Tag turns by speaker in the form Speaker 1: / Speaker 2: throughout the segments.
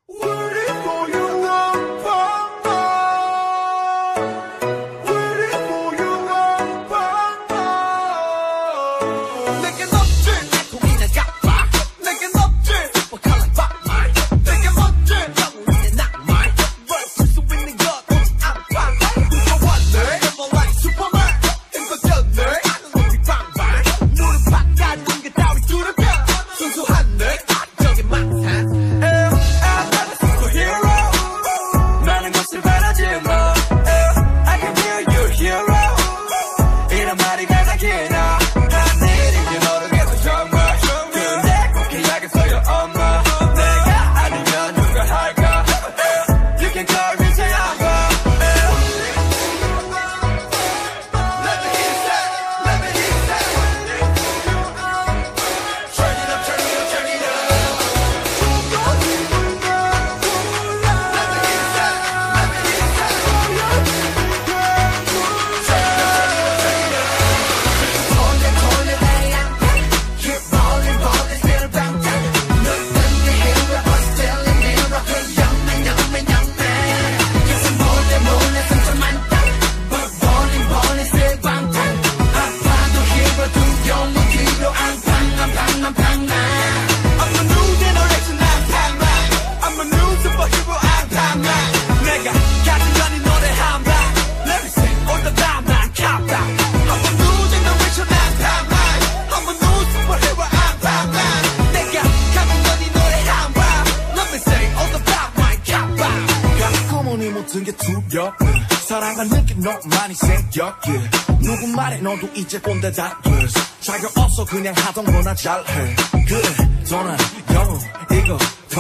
Speaker 1: 모든 게 두려워 사랑을 느낀 너만이 생겨 yeah. 누구 말에 너도 이제 꼰대다 자격 없어 그냥 하던 거나 잘해 그래 너는 영웅 이거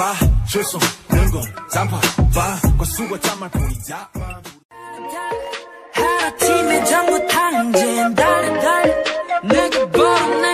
Speaker 1: 봐줄 수 없는 건 단팥빵과 수고 짠말 뿐이다 하나 팀에 전부 탕진 달려 내게 벌어